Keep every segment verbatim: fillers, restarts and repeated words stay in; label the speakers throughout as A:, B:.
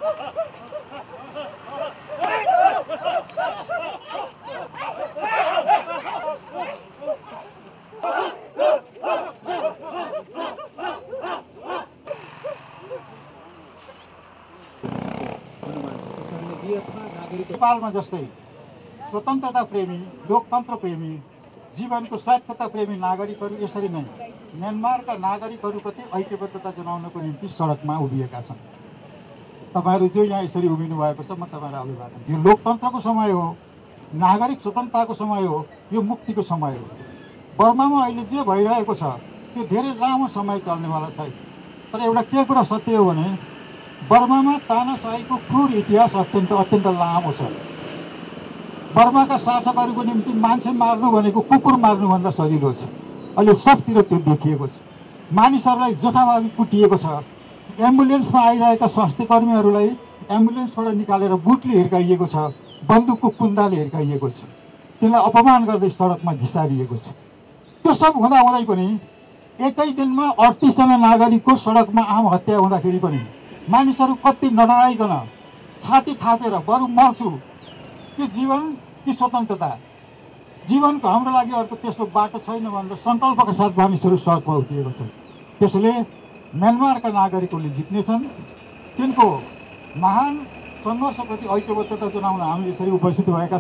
A: नेपालमा जस्तै स्वतन्त्रता प्रेमी, लोकतन्त्र प्रेमी, जीवनको स्वायत्तता प्रेमी नागरिकहरू यसरी नै म्यानमारका नागरिकहरूप्रति ऐक्यबद्धता जनाउनको निम्ति सडकमा उभिएका छन्। तपाईहरू जो यहाँ यसरी उभिनु भएको छ, म तपाईँलाई अभिवादन। यो लोकतन्त्रको समय हो, नागरिक स्वतन्त्रताको समय हो, यो मुक्तिको समय हो। बर्मामा अहिले जे भइरहेको छ त्यो धेरै लामो समय चल्नेवाला छैन। तर एउटा के कुरा सत्य हो भने बर्मामा तानाशाहीको क्रूर इतिहास अत्यन्त अत्यन्त लामो छ। बर्माका शासकहरूको निम्ति मान्छे मार्नु भनेको कुकुर मार्नुभन्दा सजिलो छ। अहिले सबतिर त्यो देखिएको छ। मानिसहरूलाई जथाभावी कुटिएको छ। एम्बुलेन्समा आइरहेका स्वास्थ्य कर्मीहरूलाई एम्बुलेन्सबाट निकालेर बुटले हिर्काइएको छ, बन्दुकको कुन्दाले हिर्काइएको छ, तिनलाई अपमान गर्दै सडकमा घिसारिएको छ। त्यो सब हुँदा हुँदै पनि एकै दिनमा अडतिसजना नागरिकको सडकमा आम हत्या हुँदाखेरि पनि मानिसहरू कति नडराइकन छाती थापेर बरु मर्छु, कि जीवन कि स्वतन्त्रता, जीवनको हाम्रो लागि अर्को त्यस्तो बाटो छैन भनेर सङ्कल्पका साथ मानिसहरू सडकमा उत्रिएको छन्। त्यसले म्यानमारका नागरिकहरूले जित्नेछन्। तिनको महान सङ्घर्षप्रति ऐक्यबद्धता जनाउन हामी यसरी उपस्थित भएका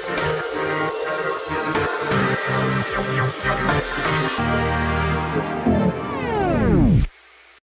A: छौँ।